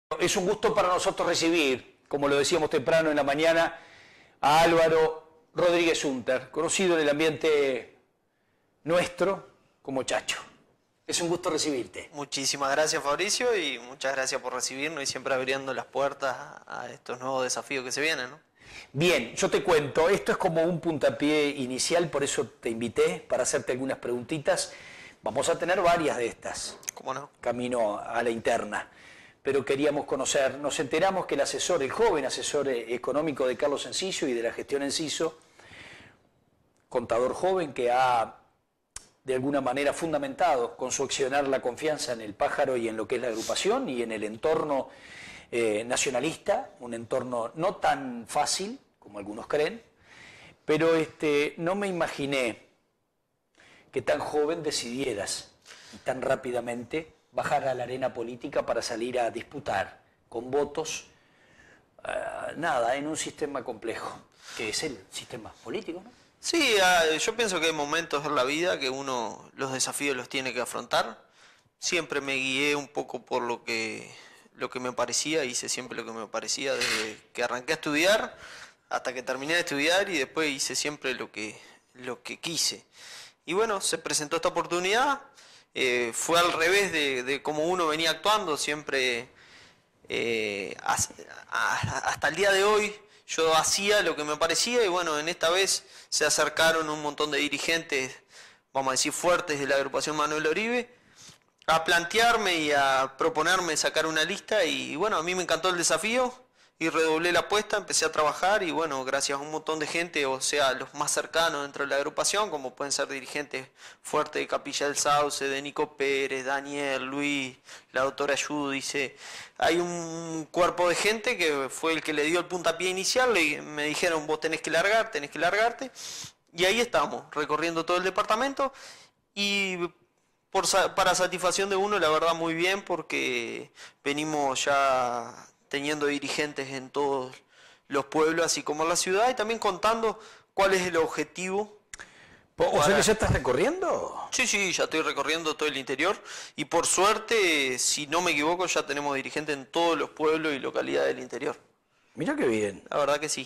Es un gusto para nosotros recibir, como lo decíamos temprano en la mañana, a Álvaro Rodríguez Unter, conocido en el ambiente nuestro como Chacho. Es un gusto recibirte. Muchísimas gracias, Fabricio, y muchas gracias por recibirnos y siempre abriendo las puertas a estos nuevos desafíos que se vienen, ¿no? Bien, yo te cuento, esto es como un puntapié inicial, por eso te invité para hacerte algunas preguntitas. Vamos a tener varias de estas. ¿Cómo no? Camino a la interna. Pero queríamos conocer, nos enteramos que el joven asesor económico de Carlos Enciso y de la gestión Enciso, contador joven que ha de alguna manera fundamentado con su accionar la confianza en el Pájaro y en lo que es la agrupación y en el entorno nacionalista, un entorno no tan fácil como algunos creen, pero no me imaginé que tan joven decidieras y tan rápidamente bajar a la arena política para salir a disputar con votos, en un sistema complejo, que es el sistema político, ¿no? Sí, yo pienso que hay momentos en la vida que uno los desafíos los tiene que afrontar. Siempre me guié un poco por lo que me parecía, hice siempre lo que me parecía desde que arranqué a estudiar hasta que terminé de estudiar y después hice siempre lo que quise. Y bueno, se presentó esta oportunidad. Fue al revés de cómo uno venía actuando, siempre hasta el día de hoy yo hacía lo que me parecía y bueno, en esta vez se acercaron un montón de dirigentes, vamos a decir fuertes de la agrupación Manuel Oribe, a plantearme y a proponerme sacar una lista y bueno, a mí me encantó el desafío y redoblé la apuesta, empecé a trabajar y bueno, gracias a un montón de gente, o sea, los más cercanos dentro de la agrupación, como pueden ser dirigentes fuertes de Capilla del Sauce, de Nico Pérez, Daniel, Luis, la doctora Yudice, hay un cuerpo de gente que fue el que le dio el puntapié inicial, me dijeron vos tenés que largarte, y ahí estamos, recorriendo todo el departamento y para satisfacción de uno, la verdad muy bien, porque venimos ya teniendo dirigentes en todos los pueblos, así como en la ciudad, y también contando cuál es el objetivo. ¿O sea que ya estás recorriendo? Sí, ya estoy recorriendo todo el interior, y por suerte, si no me equivoco, ya tenemos dirigentes en todos los pueblos y localidades del interior. Mira qué bien. La verdad que sí.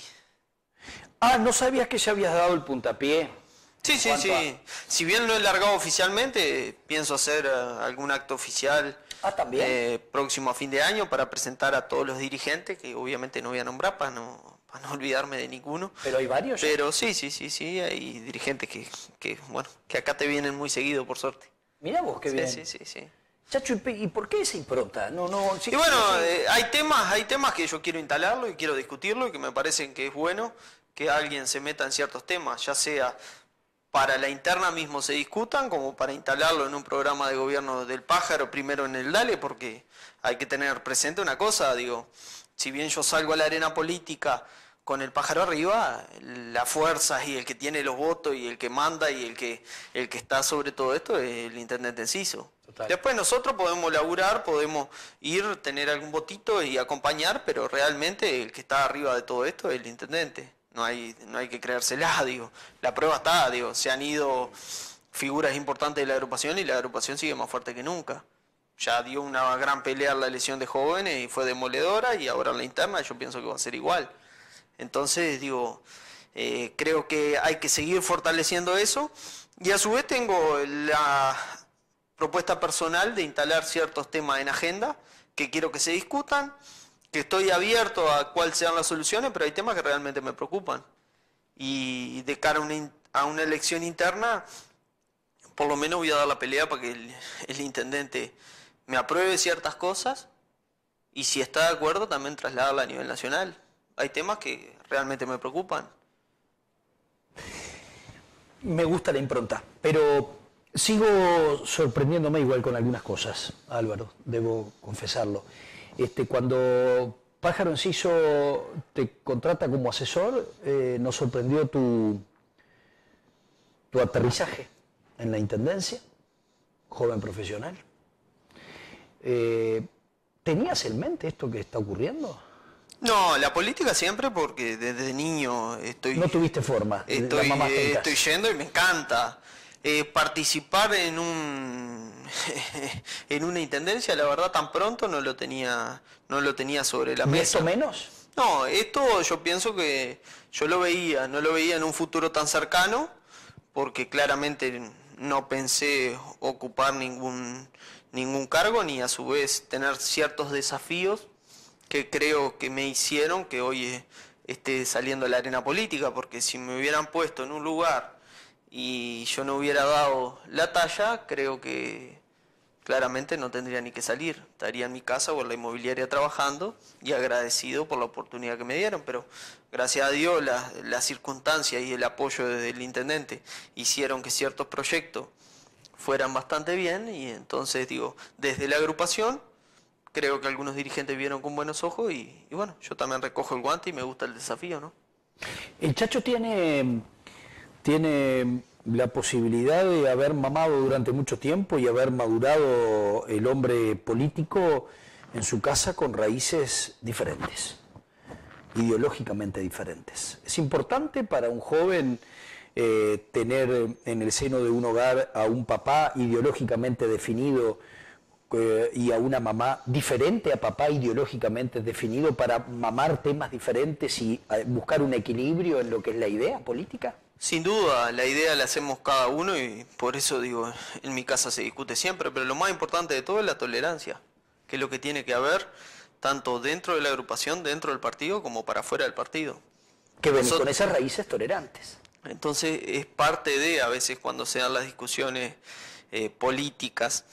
¿No sabías que ya habías dado el puntapié? Sí. Si bien no he largado oficialmente, pienso hacer algún acto oficial ¿también? próximo a fin de año para presentar a todos los dirigentes, que obviamente no voy a nombrar para no olvidarme de ninguno. ¿Pero hay varios ya? Pero sí, hay dirigentes que acá te vienen muy seguido, por suerte. Mirá vos qué bien. Sí. Chacho, ¿y por qué esa impronta? Sí, y bueno, hay temas que yo quiero instalarlo y quiero discutirlo y que me parecen que es bueno que alguien se meta en ciertos temas, ya sea para la interna mismo se discutan, como para instalarlo en un programa de gobierno del Pájaro, primero en el DALE, porque hay que tener presente una cosa, digo, si bien yo salgo a la arena política con el Pájaro arriba, las fuerzas y el que tiene los votos y el que manda y el que está sobre todo esto es el intendente Enciso. Total. Después nosotros podemos laburar, podemos ir, tener algún votito y acompañar, pero realmente el que está arriba de todo esto es el intendente. No hay que creérsela, digo. La prueba está, digo, se han ido figuras importantes de la agrupación y la agrupación sigue más fuerte que nunca. Ya dio una gran pelea en la elección de jóvenes y fue demoledora y ahora en la interna yo pienso que va a ser igual. Entonces, digo, creo que hay que seguir fortaleciendo eso y a su vez tengo la propuesta personal de instalar ciertos temas en agenda que quiero que se discutan, que estoy abierto a cuáles sean las soluciones, pero hay temas que realmente me preocupan. Y de cara a una elección interna, por lo menos voy a dar la pelea para que el intendente me apruebe ciertas cosas y si está de acuerdo también trasladarla a nivel nacional. Hay temas que realmente me preocupan. Me gusta la impronta, pero sigo sorprendiéndome igual con algunas cosas, Álvaro, debo confesarlo. Cuando Pájaro Enciso te contrata como asesor, nos sorprendió tu aterrizaje en la intendencia, joven profesional. ¿Tenías en mente esto que está ocurriendo? No, la política siempre porque desde niño estoy... No tuviste forma. Estoy yendo y me encanta. Participar en un en una intendencia, la verdad tan pronto no lo tenía sobre la ¿Y mesa. esto menos? No, esto yo pienso que yo no lo veía en un futuro tan cercano, porque claramente no pensé ocupar ningún cargo, ni a su vez tener ciertos desafíos que creo que me hicieron que hoy esté saliendo a la arena política, porque si me hubieran puesto en un lugar y yo no hubiera dado la talla, creo que claramente no tendría ni que salir, estaría en mi casa o en la inmobiliaria trabajando y agradecido por la oportunidad que me dieron, pero gracias a Dios las circunstancias y el apoyo del intendente hicieron que ciertos proyectos fueran bastante bien y entonces digo, desde la agrupación creo que algunos dirigentes vieron con buenos ojos y bueno, yo también recojo el guante y me gusta el desafío, ¿no? El Chacho tiene la posibilidad de haber mamado durante mucho tiempo y haber madurado el hombre político en su casa con raíces diferentes, ideológicamente diferentes. Es importante para un joven tener en el seno de un hogar a un papá ideológicamente definido y a una mamá diferente a papá ideológicamente definido para mamar temas diferentes y buscar un equilibrio en lo que es la idea política? Sin duda, la idea la hacemos cada uno y por eso digo, en mi casa se discute siempre, pero lo más importante de todo es la tolerancia, que es lo que tiene que haber tanto dentro de la agrupación, dentro del partido, como para fuera del partido. Que ven con esas raíces tolerantes. Entonces es parte de, a veces cuando se dan las discusiones políticas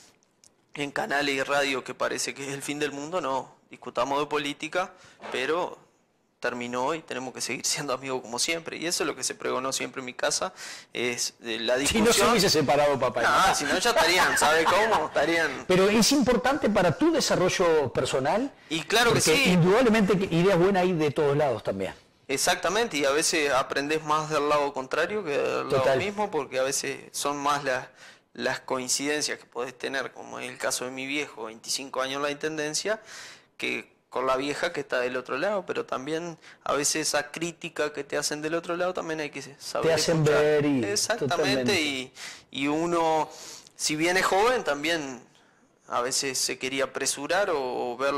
en canales y radio que parece que es el fin del mundo, no, discutamos de política, pero terminó y tenemos que seguir siendo amigos como siempre. Y eso es lo que se pregonó siempre en mi casa, es la discusión. Si no se hubiese separado papá y mamá. Si no ya estarían, ¿sabe cómo? Estarían. Pero es importante para tu desarrollo personal. Y claro que sí. Indudablemente ideas buenas hay de todos lados también. Exactamente, y a veces aprendes más del lado contrario que del lado mismo, porque a veces son más las coincidencias que podés tener, como en el caso de mi viejo, 25 años en la intendencia, que con la vieja que está del otro lado, pero también a veces esa crítica que te hacen del otro lado también hay que saber te hacen escuchar. ver y exactamente, y uno, si bien es joven, también a veces se quería apresurar o ver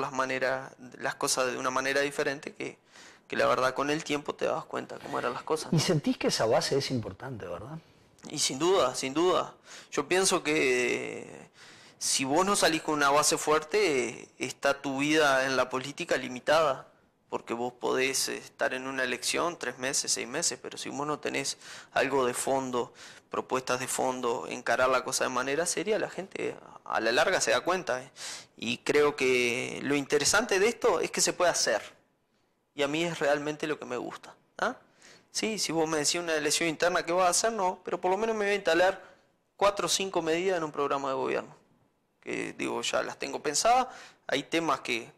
las cosas de una manera diferente que la verdad con el tiempo te das cuenta cómo eran las cosas, ¿no? Y sentís que esa base es importante, ¿verdad? Y sin duda, sin duda. Yo pienso que si vos no salís con una base fuerte, está tu vida en la política limitada, porque vos podés estar en una elección 3 meses, 6 meses, pero si vos no tenés algo de fondo, propuestas de fondo, encarar la cosa de manera seria, la gente a la larga se da cuenta. Y creo que lo interesante de esto es que se puede hacer. Y a mí es realmente lo que me gusta. ¿Ah? Sí, si vos me decís una elección interna, ¿qué vas a hacer? No, pero por lo menos me voy a instalar 4 o 5 medidas en un programa de gobierno. Que digo, ya las tengo pensadas. Hay temas que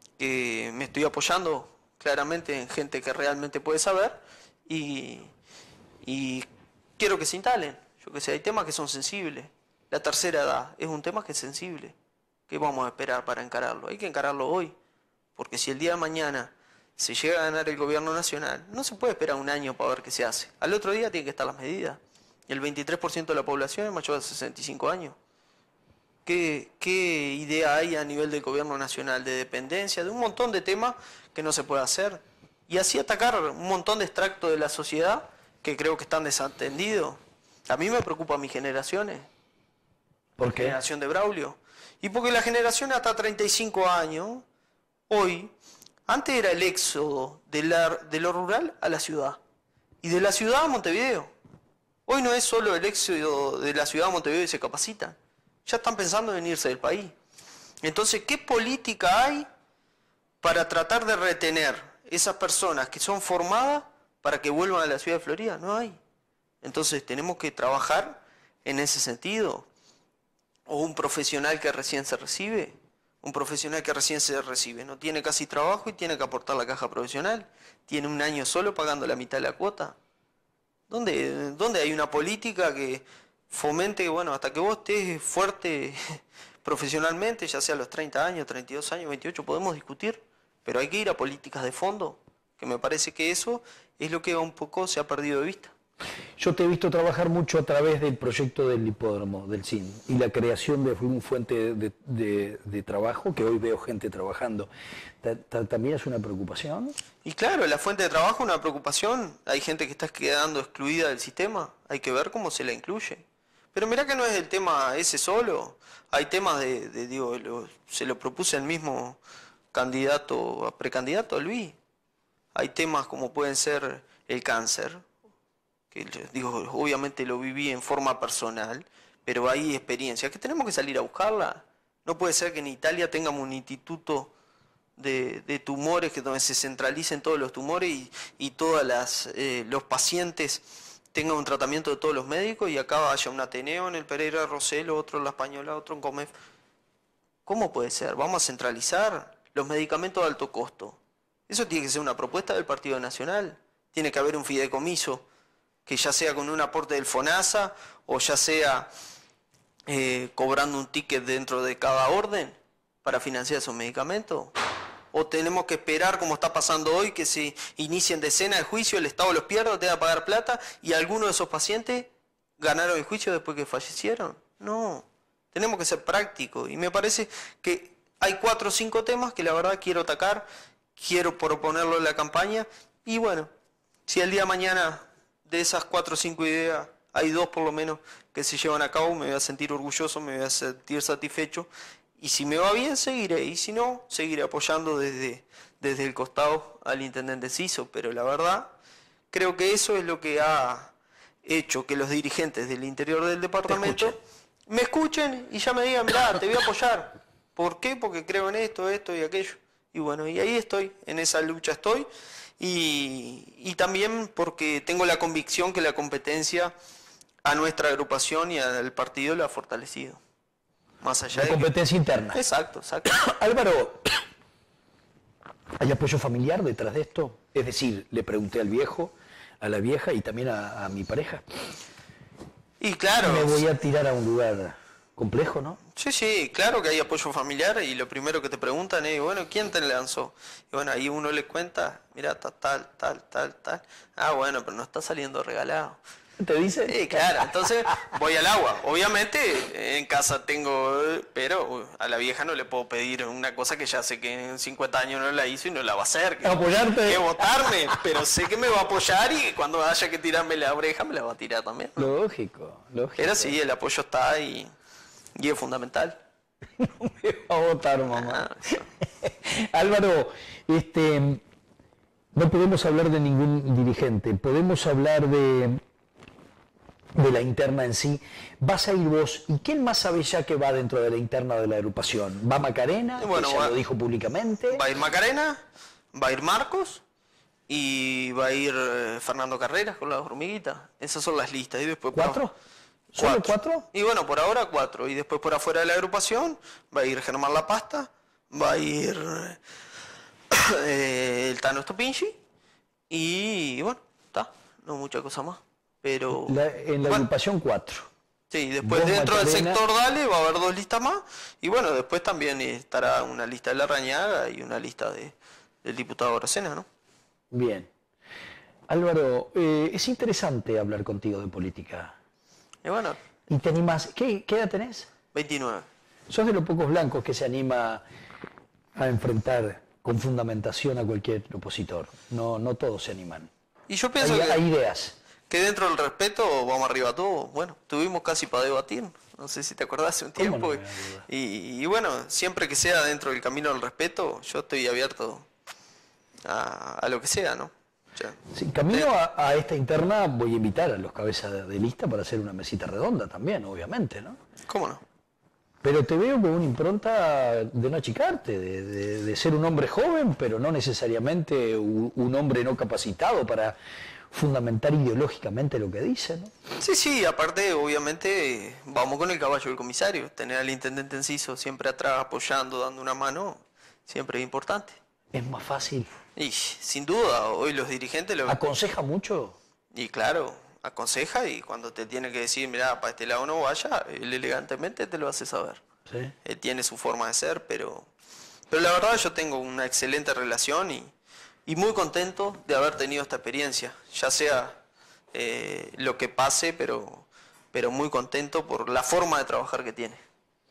me estoy apoyando claramente en gente que realmente puede saber y quiero que se instalen. Yo que sé, hay temas que son sensibles. La tercera edad es un tema que es sensible. ¿Qué vamos a esperar para encararlo? Hay que encararlo hoy. Porque si el día de mañana se llega a ganar el gobierno nacional, no se puede esperar un año para ver qué se hace. Al otro día tienen que estar las medidas. El 23% de la población es mayor de 65 años. ¿Qué idea hay a nivel del gobierno nacional de dependencia, de un montón de temas que no se puede hacer? Y así atacar un montón de extractos de la sociedad que creo que están desatendidos. A mí me preocupa mis generaciones. ¿Por qué? La generación de Braulio. Y porque la generación hasta 35 años, hoy, antes era el éxodo de lo rural a la ciudad. Y de la ciudad a Montevideo. Hoy no es solo el éxodo de la ciudad a Montevideo y se capacitan. Ya están pensando en irse del país. Entonces, ¿qué política hay para tratar de retener esas personas que son formadas para que vuelvan a la ciudad de Florida? No hay. Entonces, tenemos que trabajar en ese sentido. O un profesional que recién se recibe. Un profesional que recién se recibe. No tiene casi trabajo y tiene que aportar la caja profesional. Tiene un año solo pagando la mitad de la cuota. ¿Dónde hay una política que fomente, bueno, hasta que vos estés fuerte profesionalmente, ya sea a los 30 años, 32 años, 28, podemos discutir, pero hay que ir a políticas de fondo, que me parece que eso es lo que un poco se ha perdido de vista. Yo te he visto trabajar mucho a través del proyecto del hipódromo, del CIN, y la creación de una fuente de trabajo, que hoy veo gente trabajando. ¿También es una preocupación? Y claro, la fuente de trabajo es una preocupación. Hay gente que está quedando excluida del sistema. Hay que ver cómo se la incluye. Pero mirá que no es el tema ese solo. Hay temas se lo propuse al mismo precandidato, Luis. Hay temas como pueden ser el cáncer, que obviamente lo viví en forma personal, pero hay experiencias que tenemos que salir a buscarla. No puede ser que en Italia tengamos un instituto de tumores donde se centralicen todos los tumores y todos los pacientes tengan un tratamiento de todos los médicos y acá haya un Ateneo en el Pereira Rossello, otro en La Española, otro en Comef. ¿Cómo puede ser? ¿Vamos a centralizar los medicamentos de alto costo? Eso tiene que ser una propuesta del Partido Nacional. Tiene que haber un fideicomiso, que ya sea con un aporte del FONASA o ya sea cobrando un ticket dentro de cada orden para financiar esos medicamentos. O tenemos que esperar, como está pasando hoy, que se inicien decenas de juicios, el Estado los pierda, tenga que pagar plata y algunos de esos pacientes ganaron el juicio después que fallecieron. No, tenemos que ser prácticos y me parece que hay 4 o 5 temas que la verdad quiero atacar, quiero proponerlo en la campaña y bueno, si el día de mañana de esas 4 o 5 ideas hay 2 por lo menos que se llevan a cabo, me voy a sentir orgulloso, me voy a sentir satisfecho. Y si me va bien, seguiré. Y si no, seguiré apoyando desde el costado al intendente Ciso. Pero la verdad, creo que eso es lo que ha hecho que los dirigentes del interior del departamento me escuchen y ya me digan, mirá, te voy a apoyar. ¿Por qué? Porque creo en esto y aquello. Y bueno, y ahí estoy, en esa lucha estoy. Y también porque tengo la convicción que la competencia a nuestra agrupación y al partido la ha fortalecido. Más allá de competencia interna. Exacto. Álvaro, ¿hay apoyo familiar detrás de esto? Es decir, le pregunté al viejo, a la vieja y también a mi pareja. Y claro. Me voy a tirar a un lugar complejo, ¿no? Sí, claro que hay apoyo familiar y lo primero que te preguntan es, bueno, ¿quién te lanzó? Y bueno, ahí uno le cuenta, mira, tal. Ah, bueno, pero no está saliendo regalado. ¿Te dice? Sí, claro, entonces voy al agua. Obviamente en casa tengo, pero a la vieja no le puedo pedir una cosa que ya sé que en 50 años no la hizo y no la va a hacer. Apoyarte. Que votarme, pero sé que me va a apoyar y cuando haya que tirarme la oreja me la va a tirar también, ¿no? Lógico. Pero sí, el apoyo está y es fundamental. No me va a votar, mamá. Álvaro, no podemos hablar de ningún dirigente, podemos hablar de la interna en sí. Vas a ir vos, ¿y quién más sabe ya que va dentro de la interna de la agrupación? ¿Va Macarena? Bueno, que ya lo dijo públicamente. Va a ir Macarena, va a ir Marcos y va a ir Fernando Carreras con las hormiguitas. Esas son las listas. Y después ¿4? ¿Solo 4? Y bueno, por ahora 4. Y después por afuera de la agrupación va a ir Germán La Pasta, va a ir el Tano Stopinci y bueno, está, no mucha cosa más. Pero en la agrupación 4. Sí, después dentro del sector Dale va a haber 2 listas más. Y bueno, después también estará una lista de Larrañaga y una lista del diputado Arocena, ¿no? Bien. Álvaro, es interesante hablar contigo de política. Y bueno. ¿Y te animás? ¿Qué edad tenés? 29. Sos de los pocos blancos que se anima a enfrentar con fundamentación a cualquier opositor. No todos se animan. Y yo pienso hay ideas. Que dentro del respeto vamos arriba todos. Bueno, tuvimos casi para debatir, no sé si te acordás hace un tiempo. Y bueno, siempre que sea dentro del camino del respeto, yo estoy abierto a lo que sea, ¿no? O sea, sí, camino a esta interna voy a invitar a los cabezas de lista para hacer una mesita redonda también, obviamente, ¿no? ¿Cómo no? Pero te veo con una impronta de no achicarte, de ser un hombre joven, pero no necesariamente un hombre no capacitado para fundamentar ideológicamente lo que dice, ¿no? Sí, aparte obviamente vamos con el caballo del comisario, tener al intendente Enciso siempre atrás apoyando, dando una mano, siempre es importante. Es más fácil. Y sin duda, hoy los dirigentes ¿Aconseja mucho? Y claro, aconseja y cuando te tiene que decir, mira, para este lado no vaya, él elegantemente te lo hace saber. ¿Sí? Él tiene su forma de ser, pero la verdad yo tengo una excelente relación y muy contento de haber tenido esta experiencia, ya sea lo que pase, pero muy contento por la forma de trabajar que tiene.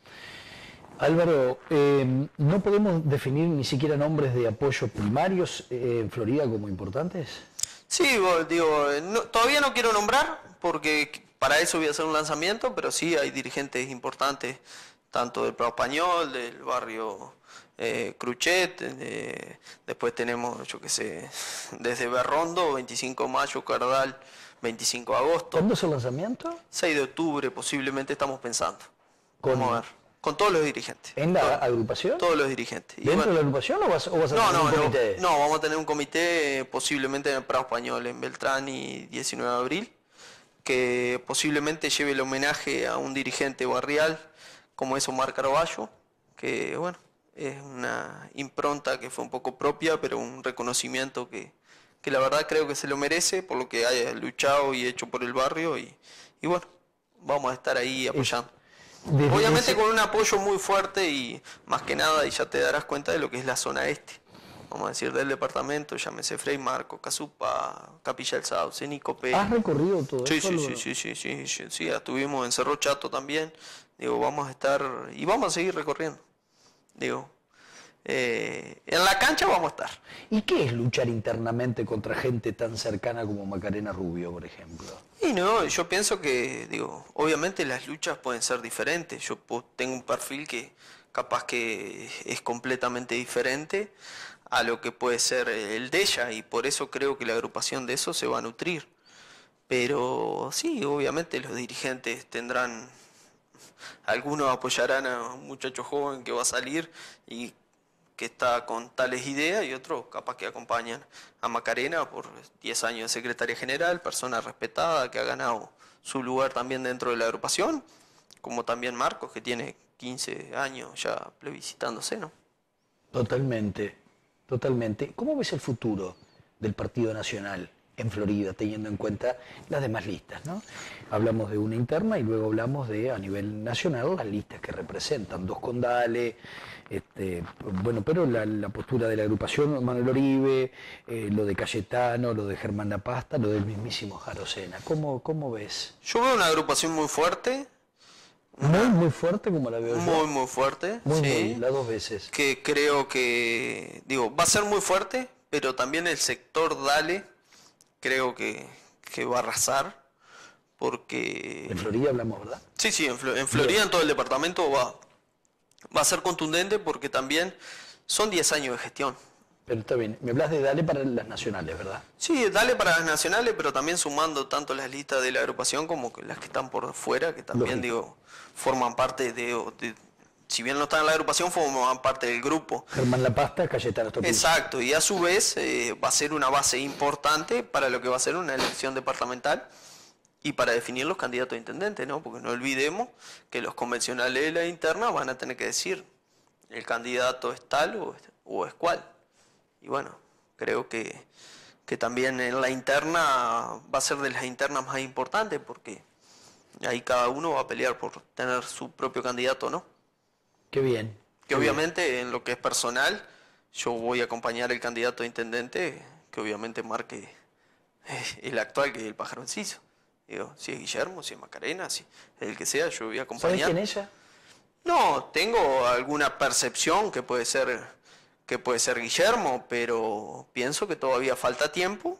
Álvaro, ¿no podemos definir ni siquiera nombres de apoyo primarios en Florida como importantes? Sí, digo, todavía no quiero nombrar porque para eso voy a hacer un lanzamiento, pero sí hay dirigentes importantes, tanto del Prado Español, del barrio Cruchet, después tenemos, yo qué sé, desde Berrondo, 25 de mayo, Cardal, 25 de agosto. ¿Cuándo es el lanzamiento? 6 de octubre posiblemente estamos pensando. Con, vamos a ver. Con todos los dirigentes. ¿En la agrupación? Todos los dirigentes. ¿Dentro de la agrupación o vas a tener un comité? No, vamos a tener un comité posiblemente en el Prado Español, en Beltrán y 19 de abril, que posiblemente lleve el homenaje a un dirigente barrial como es Omar Caraballo, que bueno, es una impronta que fue un poco propia, pero un reconocimiento que la verdad creo que se lo merece por lo que haya luchado y hecho por el barrio y bueno, vamos a estar ahí apoyando. Obviamente con un apoyo muy fuerte y más que nada, y ya te darás cuenta de lo que es la zona este, vamos a decir, del departamento, llámese Frei Marco, Casupa, Capilla del Sauce, Nicopé. ¿Has recorrido todo eso? Sí, estuvimos en Cerro Chato también, digo, vamos a estar, y vamos a seguir recorriendo, digo, en la cancha vamos a estar. ¿Y qué es luchar internamente contra gente tan cercana como Macarena Rubio, por ejemplo? Y no, yo pienso que, digo, obviamente las luchas pueden ser diferentes. Yo tengo un perfil que capaz que es completamente diferente a lo que puede ser el de ella y por eso creo que la agrupación de eso se va a nutrir. Pero sí, obviamente los dirigentes tendrán, algunos apoyarán a un muchacho joven que va a salir y que está con tales ideas y otros capaz que acompañan a Macarena por 10 años de secretaria general, persona respetada que ha ganado su lugar también dentro de la agrupación, como también Marcos que tiene 15 años ya plebiscitándose, ¿no? Totalmente, totalmente. ¿Cómo ves el futuro del Partido Nacional en Florida, teniendo en cuenta las demás listas, ¿no? Hablamos de una interna y luego hablamos de, a nivel nacional, las listas que representan, dos condales, bueno, pero la postura de la agrupación, Manuel Oribe, lo de Cayetano, lo de Germán La Pasta, lo del mismísimo Jarosena. ¿Cómo ves? Yo veo una agrupación muy fuerte. Muy fuerte, como la veo yo. Muy fuerte, muy, las dos veces. Que creo que, digo, va a ser muy fuerte, pero también el sector Dale creo que va a arrasar, porque... En Florida hablamos, ¿verdad? Sí, en Florida, en todo el departamento va a ser contundente porque también son 10 años de gestión. Pero está bien, me hablas de Dale para las nacionales, ¿verdad? Sí, Dale para las nacionales, pero también sumando tanto las listas de la agrupación como las que están por fuera, que también, digo, forman parte de si bien no están en la agrupación, forman parte del grupo. Germán La Pasta, Cayetano Topuz. Exacto, y a su vez va a ser una base importante para lo que va a ser una elección departamental y para definir los candidatos a intendente, ¿no? Porque no olvidemos que los convencionales de la interna van a tener que decir el candidato es tal o es cual. Y bueno, creo que también en la interna va a ser de las internas más importantes porque ahí cada uno va a pelear por tener su propio candidato, ¿no? Qué bien. Que obviamente en lo que es personal, yo voy a acompañar al candidato a intendente, que obviamente marque el actual, que es el Pájaro Enciso. Digo, si es Guillermo, si es Macarena, si es el que sea, yo voy a acompañar. ¿Sabes quién es ella? No, tengo alguna percepción que puede ser Guillermo, pero pienso que todavía falta tiempo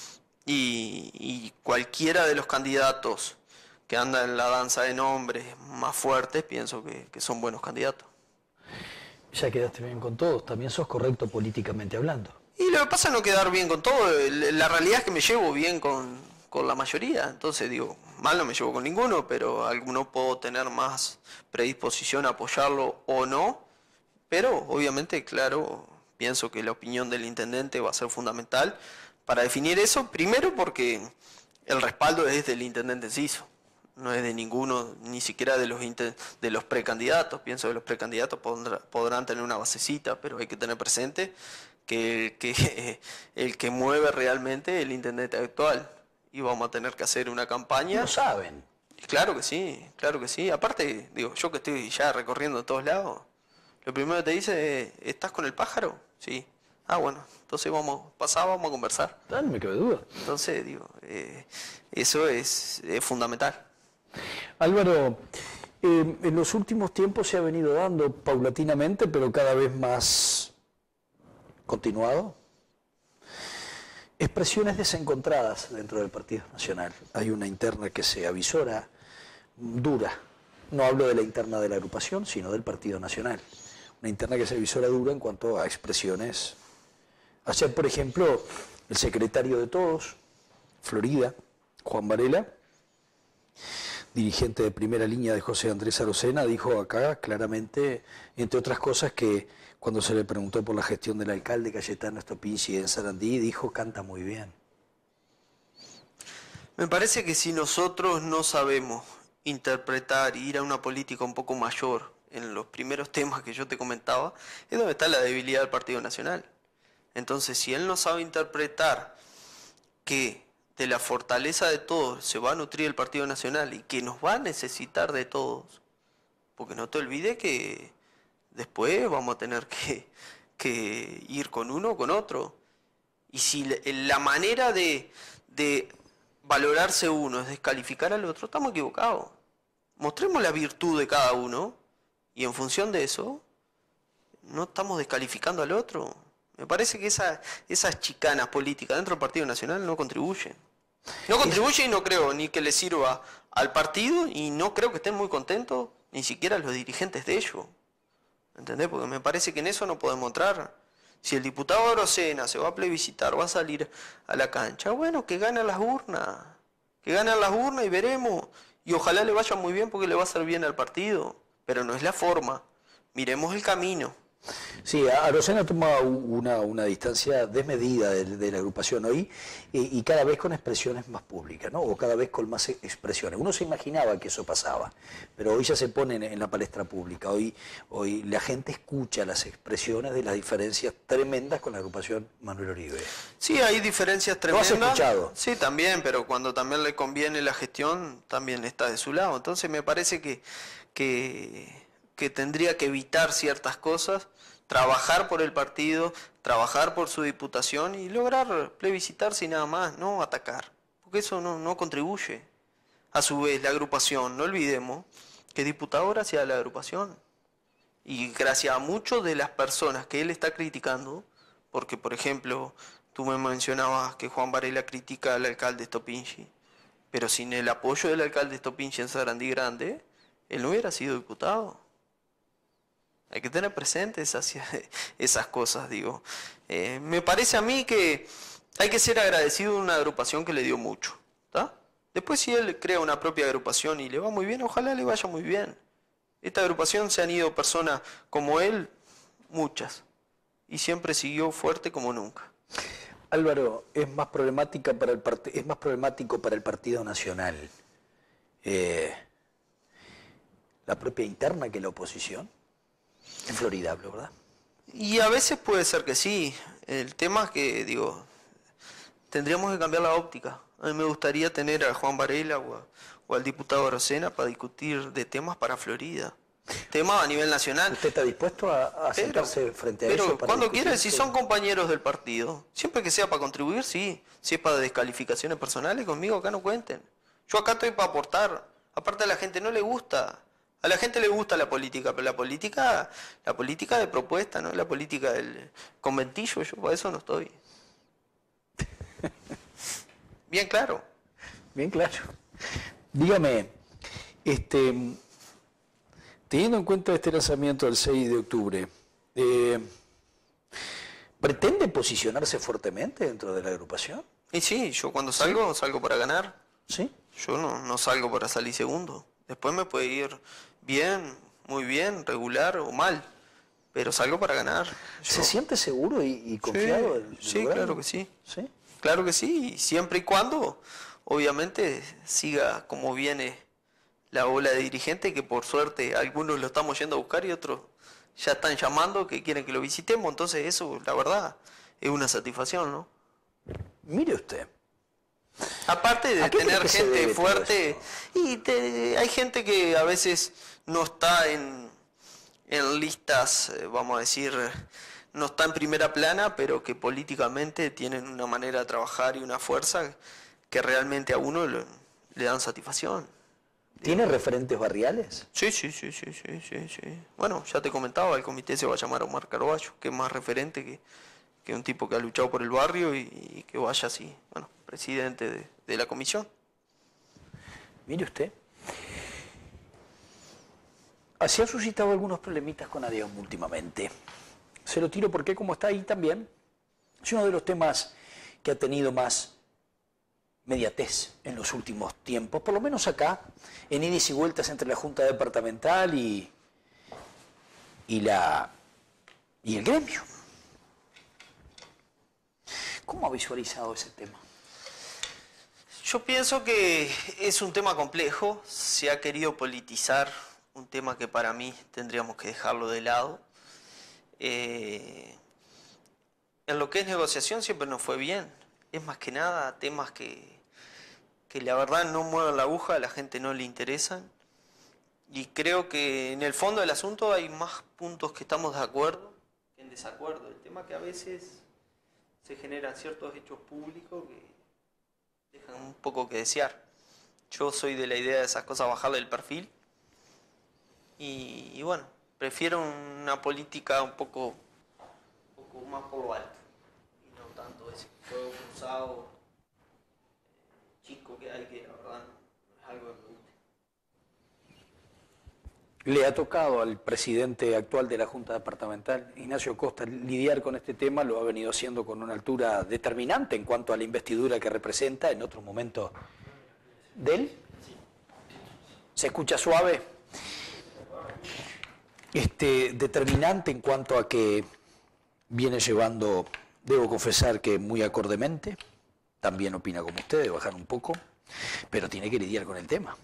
y cualquiera de los candidatos que andan en la danza de nombres más fuertes, pienso que son buenos candidatos. Ya quedaste bien con todos, también sos correcto políticamente hablando. Y lo que pasa es no quedar bien con todo, la realidad es que me llevo bien con la mayoría, entonces digo, mal no me llevo con ninguno, pero alguno puedo tener más predisposición a apoyarlo o no, pero obviamente, claro, pienso que la opinión del intendente va a ser fundamental para definir eso, primero porque el respaldo es del intendente Enciso. No es de ninguno, ni siquiera de los precandidatos. Pienso que los precandidatos podrán tener una basecita, pero hay que tener presente que el que mueve realmente es el intendente actual. Y vamos a tener que hacer una campaña. Lo saben. Claro que sí, claro que sí. Aparte, digo, yo que estoy ya recorriendo todos lados, lo primero que te dice es, ¿estás con el pájaro? Sí. Ah, bueno, entonces vamos a conversar. No me cabe duda. Entonces, digo, eso es fundamental. Álvaro, en los últimos tiempos se ha venido dando paulatinamente, pero cada vez más continuado, expresiones desencontradas dentro del Partido Nacional. Hay una interna que se avisora dura. No hablo de la interna de la agrupación, sino del Partido Nacional. Una interna que se avisora dura en cuanto a expresiones. Ayer, por ejemplo, el secretario de todos, Florida, Juan Varela, dirigente de primera línea de José Andrés Arocena, dijo acá claramente, entre otras cosas, que cuando se le preguntó por la gestión del alcalde Cayetano Stopinci en Sarandí, dijo, canta muy bien. Me parece que si nosotros no sabemos interpretar y ir a una política un poco mayor en los primeros temas que yo te comentaba, es donde está la debilidad del Partido Nacional. Entonces, si él no sabe interpretar que de la fortaleza de todos se va a nutrir el Partido Nacional y que nos va a necesitar de todos, porque no te olvides que después vamos a tener que ir con uno o con otro. Y si la manera de valorarse uno es descalificar al otro, estamos equivocados. Mostremos la virtud de cada uno y en función de eso no estamos descalificando al otro. Me parece que esas chicanas políticas dentro del Partido Nacional no contribuyen. No contribuyen y no creo ni que le sirva al partido y no creo que estén muy contentos ni siquiera los dirigentes de ellos. ¿Entendés? Porque me parece que en eso no podemos entrar. Si el diputado Arocena se va a plebiscitar, va a salir a la cancha, bueno, que ganen las urnas. Que ganen las urnas y veremos. Y ojalá le vaya muy bien porque le va a hacer bien al partido. Pero no es la forma. Miremos el camino. Sí, Arocena toma una distancia desmedida de la agrupación hoy y cada vez con expresiones más públicas, ¿no? O cada vez con más expresiones. Uno se imaginaba que eso pasaba, pero hoy ya se pone en la palestra pública. Hoy la gente escucha las expresiones de las diferencias tremendas con la agrupación Manuel Oribe. Sí, hay diferencias tremendas. ¿Lo has escuchado? Sí, también, pero cuando también le conviene la gestión, también está de su lado. Entonces me parece que tendría que evitar ciertas cosas, trabajar por el partido, trabajar por su diputación y lograr plebiscitarse y nada más, no atacar, porque eso no contribuye. A su vez, la agrupación, no olvidemos que es diputado gracias a la agrupación y gracias a muchas de las personas que él está criticando, porque por ejemplo, tú me mencionabas que Juan Varela critica al alcalde Stopinci, pero sin el apoyo del alcalde Stopinci en Sarandí Grande, él no hubiera sido diputado. Hay que tener presente esas cosas, digo. Me parece a mí que hay que ser agradecido de una agrupación que le dio mucho, ¿está? Después si él crea una propia agrupación y le va muy bien, ojalá le vaya muy bien. Esta agrupación se han ido personas como él, muchas, y siempre siguió fuerte como nunca. Álvaro, es más problemático para el Partido Nacional la propia interna que la oposición. En Florida hablo, ¿verdad? Y a veces puede ser que sí. El tema es que, digo, tendríamos que cambiar la óptica. A mí me gustaría tener a Juan Varela o al diputado Arocena para discutir de temas para Florida. Temas a nivel nacional. ¿Usted está dispuesto a sentarse frente a eso? Pero cuando quiera, si son compañeros del partido, siempre que sea para contribuir, sí. Si es para descalificaciones personales, conmigo acá no cuenten. Yo acá estoy para aportar. Aparte a la gente no le gusta. A la gente le gusta la política, pero la política de propuesta, no la política del conventillo, yo para eso no estoy. Bien claro. Bien claro. Dígame, teniendo en cuenta este lanzamiento del 6 de octubre, ¿pretende posicionarse fuertemente dentro de la agrupación? Y sí, yo cuando salgo, salgo para ganar. ¿Sí? Yo no salgo para salir segundo. Después me puede ir bien, muy bien, regular o mal, pero salgo para ganar. ¿Se siente seguro y confiado? Sí, claro que sí. ¿Sí? Claro que sí, y siempre y cuando, obviamente, siga como viene la ola de dirigentes, que por suerte algunos lo estamos yendo a buscar y otros ya están llamando que quieren que lo visitemos, entonces eso, la verdad, es una satisfacción, ¿no? Mire usted. Aparte de tener gente fuerte, y hay gente que a veces no está en listas, vamos a decir, no está en primera plana, pero que políticamente tienen una manera de trabajar y una fuerza que realmente a uno le dan satisfacción. ¿Tiene referentes barriales? Sí. Bueno, ya te comentaba, el comité se va a llamar Omar Carballo, que es más referente que un tipo que ha luchado por el barrio y que vaya así, bueno, presidente de la comisión. Mire usted, se han suscitado algunos problemitas con ADEOM últimamente. Se lo tiro porque como está ahí también, es uno de los temas que ha tenido más mediatez en los últimos tiempos, por lo menos acá, en idas y vueltas entre la Junta Departamental y el gremio. ¿Cómo ha visualizado ese tema? Yo pienso que es un tema complejo, se ha querido politizar un tema que para mí tendríamos que dejarlo de lado. En lo que es negociación siempre nos fue bien, es más que nada temas que la verdad no mueven la aguja, a la gente no le interesan, y creo que en el fondo del asunto hay más puntos que estamos de acuerdo que en desacuerdo. El tema que a veces se generan ciertos hechos públicos que dejan un poco que desear. Yo soy de la idea de esas cosas bajarle el perfil y bueno, prefiero una política un poco más por lo alto y no tanto ese juego cruzado chico que hay, que la verdad no es algo que me guste. Le ha tocado al presidente actual de la Junta Departamental, Ignacio Costa, lidiar con este tema, lo ha venido haciendo con una altura determinante en cuanto a la investidura que representa en otro momento de él. ¿Se escucha suave? Determinante en cuanto a que viene llevando, debo confesar que muy acordemente, también opina como usted, de bajar un poco, pero tiene que lidiar con el tema.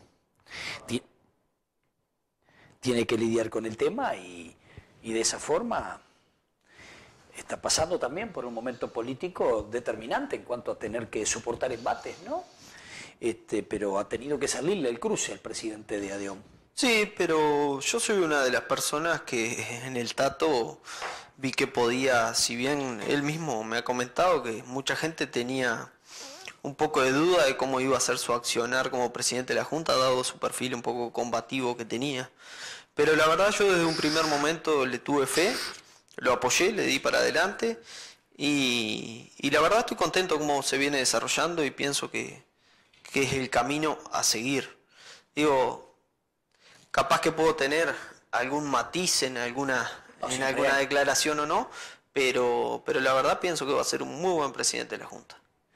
Tiene que lidiar con el tema y de esa forma está pasando también por un momento político determinante en cuanto a tener que soportar embates, ¿no? Pero ha tenido que salirle el cruce al presidente de ADEOM. Sí, pero yo soy una de las personas que en el Tato vi que podía, si bien él mismo me ha comentado que mucha gente tenía un poco de duda de cómo iba a ser su accionar como presidente de la Junta, dado su perfil un poco combativo que tenía. Pero la verdad yo desde un primer momento le tuve fe, lo apoyé, le di para adelante y la verdad estoy contento cómo se viene desarrollando y pienso que es el camino a seguir. Digo, capaz que puedo tener algún matiz en alguna declaración o no, pero la verdad pienso que va a ser un muy buen presidente de la Junta.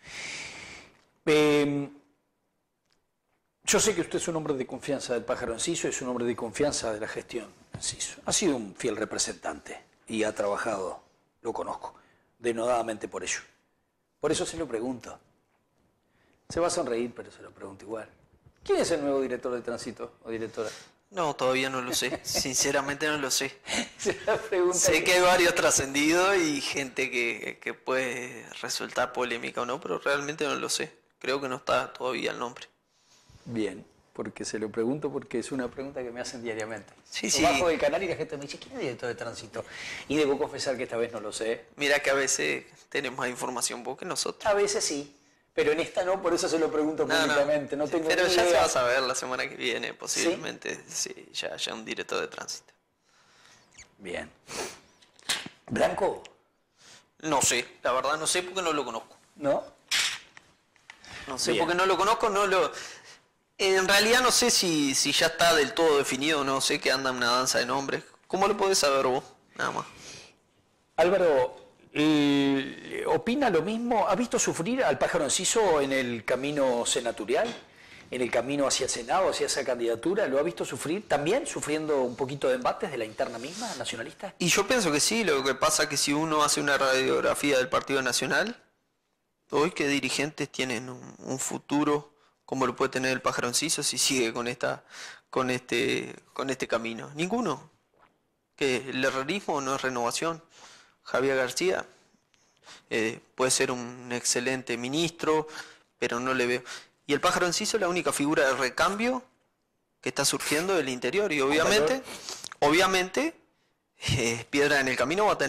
Yo sé que usted es un hombre de confianza del Pájaro Enciso, es un hombre de confianza de la gestión Enciso. Ha sido un fiel representante y ha trabajado, lo conozco, denodadamente por ello. Por eso se lo pregunto. Se va a sonreír, pero se lo pregunto igual. ¿Quién es el nuevo director de tránsito o directora? No, todavía no lo sé. Sinceramente no lo sé. Sé que hay varios trascendidos y gente que puede resultar polémica o no, pero realmente no lo sé. Creo que no está todavía el nombre. Bien, porque se lo pregunto porque es una pregunta que me hacen diariamente. Sí. Bajo del canal y la gente me dice, ¿quién es director de tránsito? Y debo confesar que esta vez no lo sé. Mira que a veces tenemos más información vos que nosotros. A veces sí, pero en esta no, por eso se lo pregunto públicamente. No tengo pero ni ya idea. se va a saber la semana que viene, posiblemente, sí, ya haya un director de tránsito. Bien. ¿Blanco? No sé, la verdad no sé porque no lo conozco. ¿No? No sé porque no lo conozco, en realidad no sé si ya está del todo definido, no sé que anda una danza de nombres. ¿Cómo lo podés saber vos? Nada más. Álvaro, ¿opina lo mismo? ¿Ha visto sufrir al Pájaro Enciso en el camino senatorial? ¿En el camino hacia el Senado, hacia esa candidatura? ¿Lo ha visto sufrir? ¿También sufriendo un poquito de embates de la interna misma, nacionalista? Y yo pienso que sí, lo que pasa es que si uno hace una radiografía del Partido Nacional, hoy que dirigentes tienen un futuro como lo puede tener el Pájaro Enciso si sigue con este camino. Ninguno. Que el herrerismo no es renovación. Javier García puede ser un excelente ministro, pero no le veo. Y el Pájaro Enciso es la única figura de recambio que está surgiendo del interior y obviamente piedra en el camino va a tener,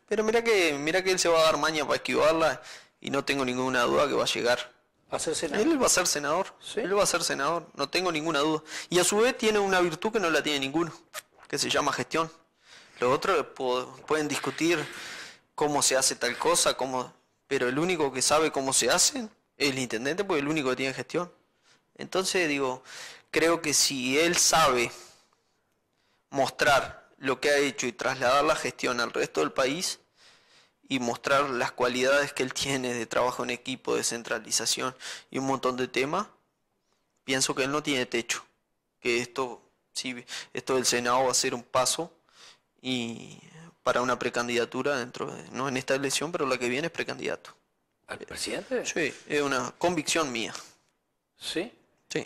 Pero mira que él se va a dar maña para esquivarla y no tengo ninguna duda que va a llegar. ¿Va a ser senador? Él va a ser senador, ¿Sí? él va a ser senador, no tengo ninguna duda. Y a su vez tiene una virtud que no la tiene ninguno, que se llama gestión. Los otros pueden discutir cómo se hace tal cosa, pero el único que sabe cómo se hace es el intendente, porque es el único que tiene gestión. Entonces digo, creo que si él sabe mostrar lo que ha hecho y trasladar la gestión al resto del país y mostrar las cualidades que él tiene de trabajo en equipo, de centralización y un montón de temas, pienso que él no tiene techo, que esto del Senado va a ser un paso y para una precandidatura no en esta elección, pero la que viene es precandidato. ¿Al presidente? Sí, es una convicción mía. ¿Sí? Sí.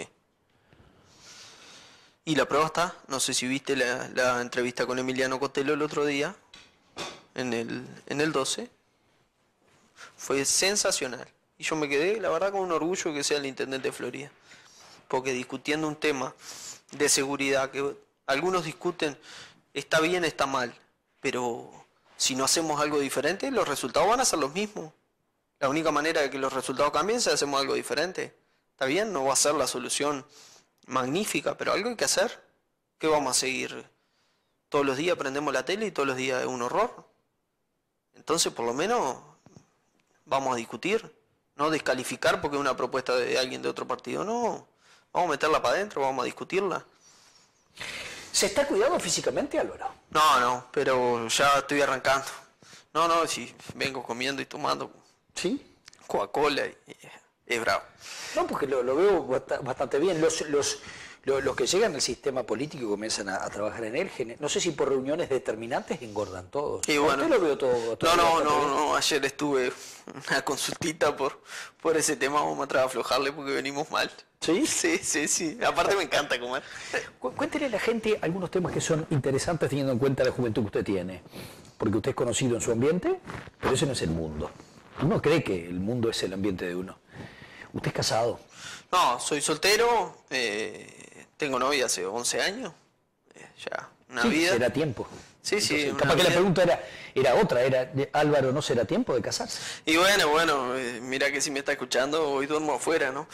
Y la prueba está, no sé si viste la entrevista con Emiliano Cotelo el otro día, en el 12, fue sensacional. Y yo me quedé, la verdad, con un orgullo que sea el intendente de Florida. Porque discutiendo un tema de seguridad, que algunos discuten, está bien, está mal, pero si no hacemos algo diferente, los resultados van a ser los mismos. La única manera de que los resultados cambien es si hacemos algo diferente. Está bien, no va a ser la solución magnífica, pero algo hay que hacer. ¿Qué vamos a seguir? Todos los días prendemos la tele y todos los días es un horror. Entonces, por lo menos, vamos a discutir, no descalificar porque es una propuesta de alguien de otro partido, no. Vamos a meterla para adentro, vamos a discutirla. ¿Se está cuidando físicamente, Álvaro? No, pero ya estoy arrancando. No, si vengo comiendo y tomando ¿Sí? Coca-Cola y es bravo. No, porque lo veo bastante bien. Los que llegan al sistema político y comienzan a trabajar en él, no sé si por reuniones determinantes engordan todos. Y bueno, usted lo veo todo no, ayer estuve una consultita por ese tema, vamos a tratar de aflojarle porque venimos mal. ¿Sí? Sí, aparte me encanta comer. Cuéntele a la gente algunos temas que son interesantes teniendo en cuenta la juventud que usted tiene. Porque usted es conocido en su ambiente, pero ese no es el mundo. Uno cree que el mundo es el ambiente de uno. ¿Usted es casado? No, soy soltero, tengo novia hace 11 años, ya una vida. Será tiempo. Sí, entonces, capaz que la pregunta era otra, Álvaro, ¿no será tiempo de casarse? Y bueno, mira que si me está escuchando, hoy duermo afuera, ¿no?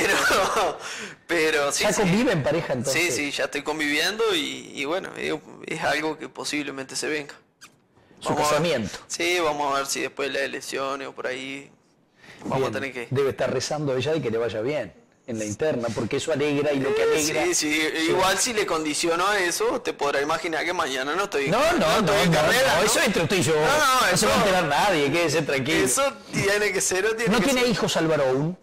Pero sí. ¿Ya convive en pareja entonces? Sí, ya estoy conviviendo y bueno, es algo que posiblemente se venga. ¿Su casamiento? Sí, vamos a ver si después de las elecciones o por ahí vamos a tener que... Debe estar rezando ella de que le vaya bien en la interna, porque eso alegra y lo que alegra... Sí, igual si le condiciono a eso, te podrás imaginar que mañana no estoy No, eso entre usted y yo. No se va a enterar nadie, quédese tranquilo. Eso tiene que ser... ¿No tiene hijos Álvaro aún?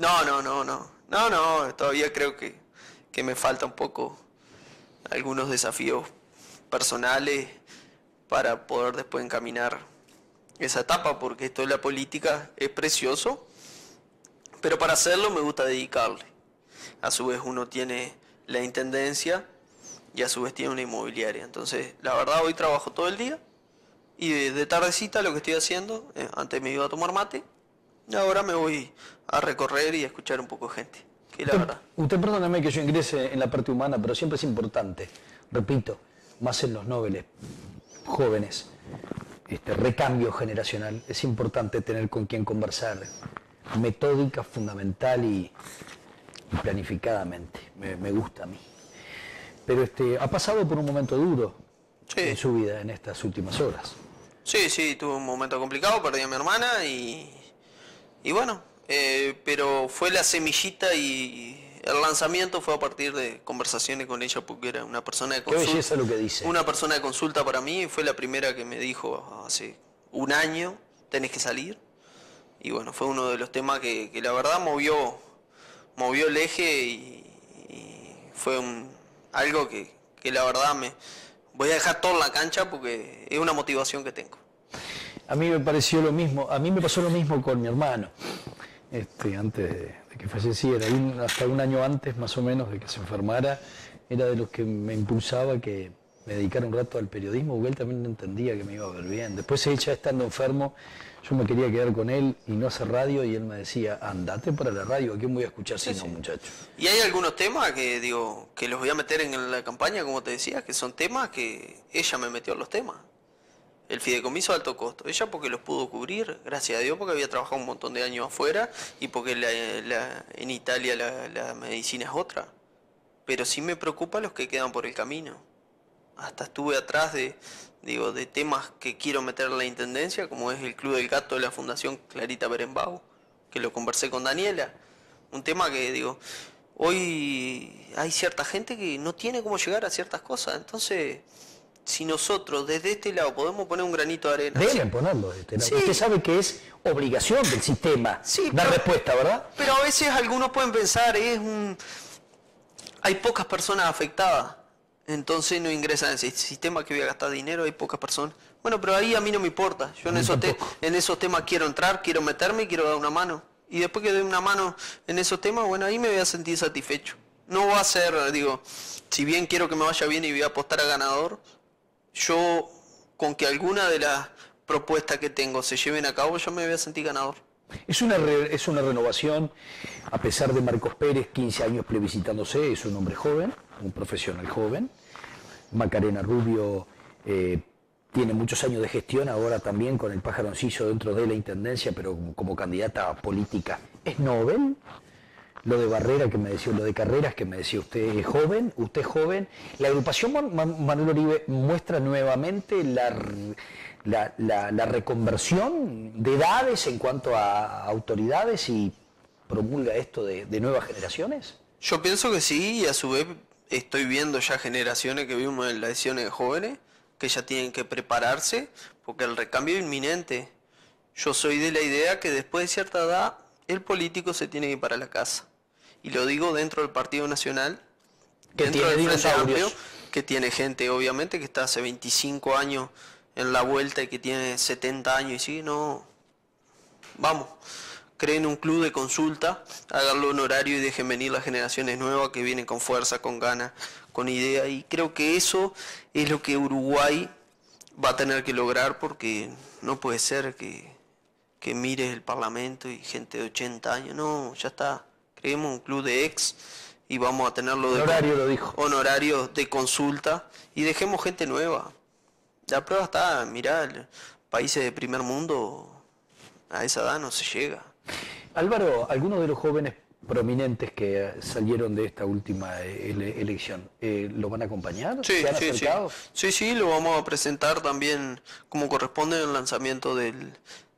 No, todavía creo que me falta un poco algunos desafíos personales para poder después encaminar esa etapa, porque esto de la política es precioso, pero para hacerlo me gusta dedicarle. A su vez uno tiene la intendencia y a su vez tiene una inmobiliaria. Entonces, la verdad, hoy trabajo todo el día y de tardecita lo que estoy haciendo, antes me iba a tomar mate, y ahora me voy a recorrer y a escuchar un poco de gente. Que la verdad. Usted perdóname que yo ingrese en la parte humana, pero siempre es importante, repito, más en los nobles jóvenes, recambio generacional, es importante tener con quien conversar, metódica, fundamental y planificadamente, me gusta a mí. Pero ha pasado por un momento duro en su vida en estas últimas horas. Sí, tuve un momento complicado, perdí a mi hermana y bueno, pero fue la semillita y el lanzamiento fue a partir de conversaciones con ella porque era una persona de consulta. Qué belleza lo que dice. Una persona de consulta para mí, fue la primera que me dijo hace un año, tenés que salir. Y bueno, fue uno de los temas que la verdad movió el eje y fue algo que la verdad voy a dejar todo en la cancha porque es una motivación que tengo. A mí me pareció lo mismo, a mí me pasó lo mismo con mi hermano, antes de que falleciera, hasta un año antes más o menos de que se enfermara, era de los que me impulsaba que me dedicara un rato al periodismo, porque él también entendía que me iba a ver bien. Después él ya estando enfermo, yo me quería quedar con él y no hacer radio, y él me decía, andate para la radio, ¿a quién voy a escuchar si no, muchacho? Y hay algunos temas que los voy a meter en la campaña, como te decía, que son temas que ella me metió en los temas. el fideicomiso de alto costo. Ella porque los pudo cubrir, gracias a Dios, porque había trabajado un montón de años afuera y porque en Italia la medicina es otra. Pero sí me preocupa los que quedan por el camino. Hasta estuve atrás de temas que quiero meter en la intendencia, como es el Club del Gato de la Fundación Clarita Berenbau, que lo conversé con Daniela. Un tema que, hoy hay cierta gente que no tiene cómo llegar a ciertas cosas. Entonces, si nosotros desde este lado podemos poner un granito de arena... Deben ponerlo de este lado. Sí. Usted sabe que es obligación del sistema dar respuesta, ¿verdad? Pero a veces algunos pueden pensar, hay pocas personas afectadas. Entonces no ingresan en ese sistema que voy a gastar dinero, hay pocas personas. Bueno, pero ahí a mí no me importa. Yo en esos temas quiero entrar, quiero meterme y quiero dar una mano. Y después que doy una mano en esos temas, bueno, ahí me voy a sentir satisfecho. No va a ser, si bien quiero que me vaya bien y voy a apostar a ganador, yo con que alguna de las propuestas que tengo se lleven a cabo, yo me voy a sentir ganador. Es una renovación, a pesar de Marcos Pérez, 15 años plebiscitándose, es un hombre joven, un profesional joven. Macarena Rubio tiene muchos años de gestión, ahora también con el Pájaro Enciso dentro de la Intendencia, pero como candidata política. ¿Es Nobel? Lo de Barrera, que me decía, lo de Carreras, que me decía usted es joven. La agrupación Manuel Oribe muestra nuevamente la reconversión de edades en cuanto a autoridades y promulga esto de nuevas generaciones. Yo pienso que sí, y a su vez estoy viendo ya generaciones que vimos en las elecciones de jóvenes que ya tienen que prepararse porque el recambio es inminente. Yo soy de la idea que después de cierta edad el político se tiene que ir para la casa. Y lo digo dentro del Partido Nacional, dentro del Frente Amplio, que tiene gente obviamente que está hace 25 años en la vuelta y que tiene 70 años y sigue, no, vamos, creen un club de consulta, háganlo honorario y dejen venir las generaciones nuevas que vienen con fuerza, con ganas, con idea, y creo que eso es lo que Uruguay va a tener que lograr, porque no puede ser que mires el Parlamento y gente de 80 años, no, ya está, creemos un club de ex y vamos a tenerlo de honorario de consulta y dejemos gente nueva. La prueba está, mirá, países de primer mundo a esa edad no se llega. Álvaro, algunos de los jóvenes prominentes que salieron de esta última elección, ¿lo van a acompañar? Sí, ¿Se han acercado? Sí, lo vamos a presentar también como corresponde en el lanzamiento del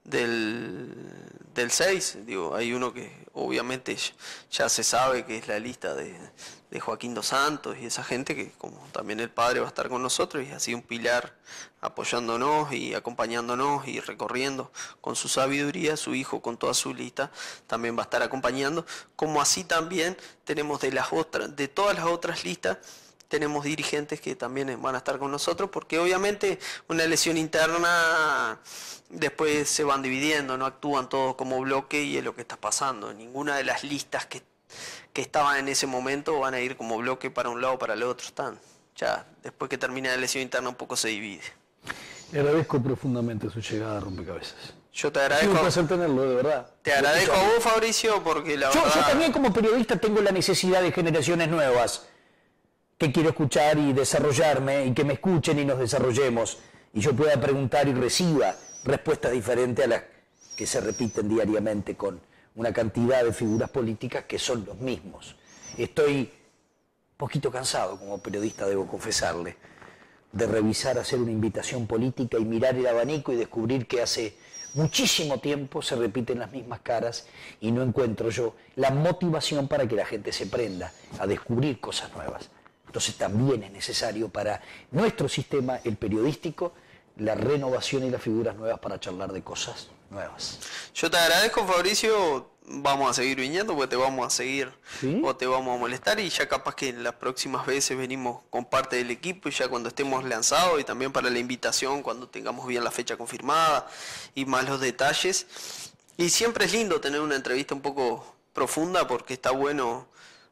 6, hay uno que obviamente ya se sabe que es la lista de Joaquín Dos Santos y esa gente que como también el padre va a estar con nosotros y ha sido un pilar apoyándonos y acompañándonos y recorriendo con su sabiduría, su hijo con toda su lista también va a estar acompañando, como así también tenemos de todas las otras listas tenemos dirigentes que también van a estar con nosotros, porque obviamente una elección interna después se van dividiendo, no actúan todos como bloque y es lo que está pasando. Ninguna de las listas que estaban en ese momento van a ir como bloque para un lado o para el otro. Están ya después que termina la elección interna un poco se divide. Le agradezco profundamente su llegada a Rompecabezas. Yo te agradezco. Es un placer tenerlo, de verdad. Te agradezco a vos, Fabricio, porque la verdad... Yo también como periodista tengo la necesidad de generaciones nuevas que quiero escuchar y desarrollarme, y que me escuchen y nos desarrollemos, y yo pueda preguntar y reciba respuestas diferentes a las que se repiten diariamente con una cantidad de figuras políticas que son los mismos. Estoy un poquito cansado como periodista, debo confesarle, de revisar, hacer una invitación política y mirar el abanico y descubrir que hace muchísimo tiempo se repiten las mismas caras y no encuentro yo la motivación para que la gente se prenda a descubrir cosas nuevas. Entonces también es necesario para nuestro sistema, el periodístico, la renovación y las figuras nuevas para charlar de cosas nuevas. Yo te agradezco, Fabricio, vamos a seguir viniendo porque te vamos a seguir, ¿sí? O te vamos a molestar y ya capaz que en las próximas veces venimos con parte del equipo y ya cuando estemos lanzados y también para la invitación cuando tengamos bien la fecha confirmada y más los detalles. Y siempre es lindo tener una entrevista un poco profunda porque está bueno.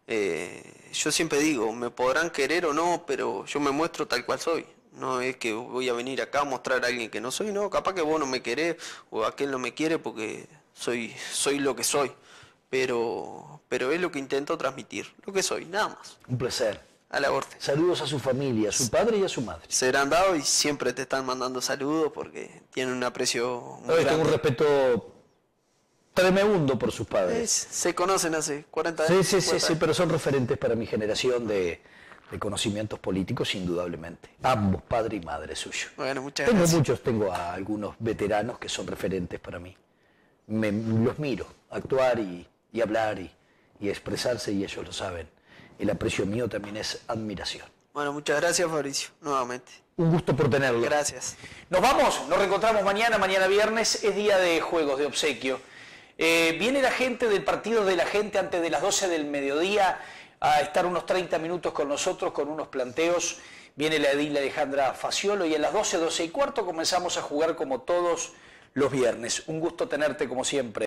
Yo siempre digo, me podrán querer o no, pero yo me muestro tal cual soy. No es que voy a venir acá a mostrar a alguien que no soy, no, capaz que vos no me querés o aquel no me quiere porque soy lo que soy. Pero es lo que intento transmitir, lo que soy, nada más. Un placer. a la orden. Saludos a su familia, a su padre y a su madre. Serán dados y siempre te están mandando saludos porque tienen un aprecio muy Tengo un grande. respeto tremendo por sus padres. Se conocen hace 40 años. Sí, 50 años. pero son referentes para mi generación de conocimientos políticos, indudablemente. Ambos, padre y madre suyo. Bueno, muchas gracias. Tengo a algunos veteranos que son referentes para mí. Los miro, actuar y hablar y expresarse, y ellos lo saben. El aprecio mío también es admiración. Bueno, muchas gracias, Fabricio, nuevamente. Un gusto por tenerlo. Gracias. Nos vamos, nos reencontramos mañana viernes, es día de juegos, de obsequio. Viene la gente del partido de la gente antes de las 12 del mediodía a estar unos 30 minutos con nosotros con unos planteos. Viene la edil Alejandra Faciolo y a las 12, 12 y cuarto comenzamos a jugar como todos los viernes. Un gusto tenerte como siempre.